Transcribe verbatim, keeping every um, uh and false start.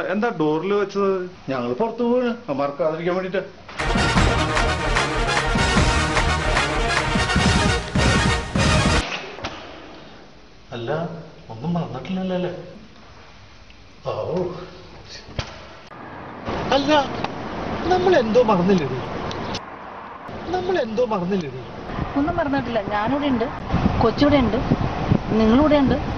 എന്താ ഡോറിൽ വെച്ചത്? ഞങ്ങൾ പുറത്തു പോവാണ് മറക്കാതിരിക്കാൻ വേണ്ടിട്ട്. അല്ല, ഒന്നും മറന്നിട്ടില്ലല്ലേ? ഓ അല്ല, നമ്മൾ എന്തോ മറന്നില്ലേ? നമ്മൾ എന്തോ മറന്നില്ലേ? ഒന്നും മറന്നിട്ടില്ല. ഞാനിവിടെ ഉണ്ട്, കൊച്ചിവിടെ ഉണ്ട്, നിങ്ങളിവിടെ ഉണ്ട്.